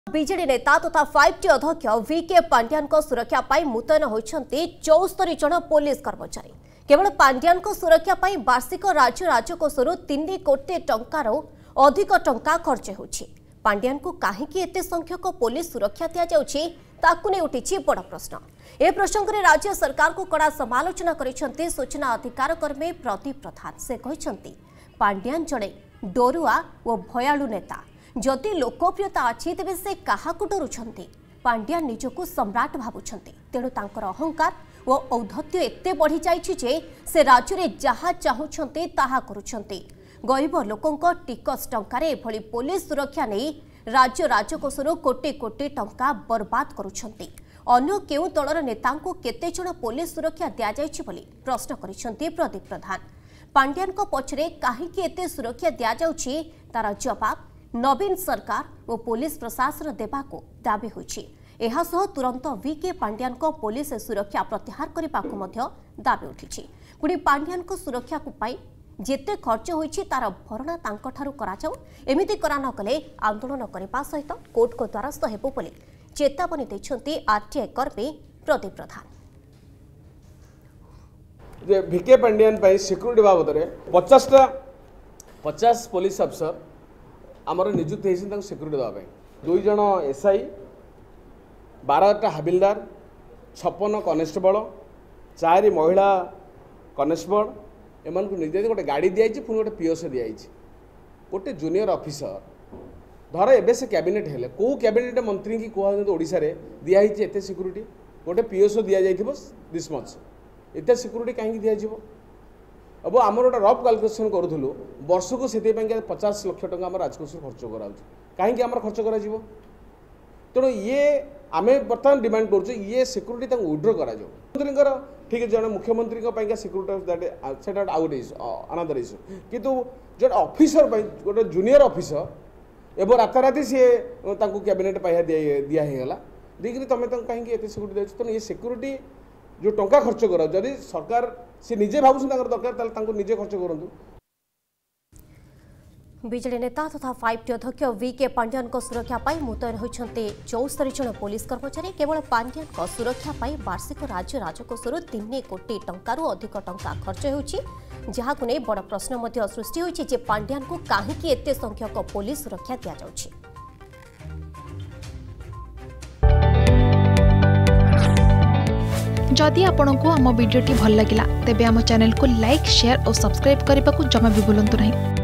BJD नेता तथा 5T अध्यक्ष VK पांड्यान सुरक्षा पाई मुतयन होती 74 जन पुलिस कर्मचारी। केवल पांड्यान सुरक्षा पाई वार्षिक राज्य राजकोषर 3 कोटी टंकार अधिक टंका खर्च होछि। पांड्यान को काहेकि एते संख्यक पुलिस सुरक्षा दिया जाउछि ताकु ने उठिछि बड़ प्रश्न। ए प्रसंग में राज्य सरकार को कड़ा समालोचना करिसेंति सूचना अधिकार कर्मी प्रदीप प्रधान। से कहिसेंति पांड्यान जड़े डरुआ और भयालु नेता। जदि लोकप्रियता अच्छी तेज से क्या डरुंट पांड्यान निजक सम्राट भावुंट तेणु तांकर अहंकार और औद्धत्य एते बढ़ी जाइए से राज्य में जहाँ चाहते ताहा करुछंती। गरीब लोकों टिकस टंकार एभली पुलिस सुरक्षा नहीं राज्य राजकोषर कोटी कोटी टंका बर्बाद करुछंती। अन्य केउ दलर नेता केते जण पुलिस सुरक्षा दिया जाइछि बोली प्रश्न करिसेंति प्रदीप प्रधान। पांड्यान पछरे काहेकि एते सुरक्षा दिया जाउछि तार जवाब नवीन सरकार और पुलिस प्रशासन देवाको दाबी होइछि। एहा सह तुरंत VK पांड्यान पुलिस सुरक्षा प्रत्याहार करने को दाबी उठी। पुणी पांड्यान सुरक्षा पाई जेते खर्च होइछि तार भरणा तांकठारु कराजाउ एमिति करा न कले आंदोलन करने सहित कोर्ट को द्वारस्थ हेबो बोली चेतावनी दैछंती RTI कर्मी प्रदीप प्रधान। VK पांड्यान सिक्यूरीटी बाबद 50 पुलिस अफसर आमर नियुक्त होती सिक्यूरीटी देवाई 2 जन SI 12टा हाबिलदार 56 कनेस्टेबल 4 महिला कनेस्टेबल एम को निजी गोटे गाड़ी दिखाई पुणी गोटे POS दिखाई गोटे जूनियर ऑफिसर धर एबे से कैबिनेट हेले को कैबिनेट मंत्री की कहते ओडिशा रे दिखाई एते सिक्यूरीटी गोटे POS दि जाइथिबो दिस मच एते सिक्यूरीटी कहीं दिज्व। अब आम गोटे रफ कैलकुलेसन करूँ वर्ष को से 50 लाख टका आम राजकोष खर्च करा कहीं आम खर्च कर तेणु ये आम बर्तमान डिमांड करुँ ये सिक्यूरीटी विड्रो कर मंत्री ठीक है जन मुख्यमंत्री सिक्यूरीटी से आउट अनदर इश्यू किंतु जो ऑफिसर गोटे जूनियर ऑफिसर एवं राताराति सी कैबिनेट पाइबा दिगला देकर तुम कहीं सिक्यूरीटी दे तेणु ये सिक्यूरीटी जो टंका खर्च कर जदि सरकार से निजे भावुन दरकार निजे खर्च करूँ। बीजेडी नेता तथा 5T अध्यक्ष VK पांड्यान सुरक्षा पाई मुतयन होती 74 जन पुलिस कर्मचारी। केवल पांड्यान सुरक्षा पाई वार्षिक राज्य राजकोषर 3 कोटी टंकारु अधिक टंका खर्च होछि जहाकु नै बड़ प्रश्न सृष्टि होछि जे पांड्यान को काहेकि एते संख्यक पुलिस सुरक्षा दिया जाउछि। जदि आपंक आम भिडी भल लगा तेब आम चैनल को लाइक शेयर और सब्सक्राइब करने को जमा भी भूलु नहीं।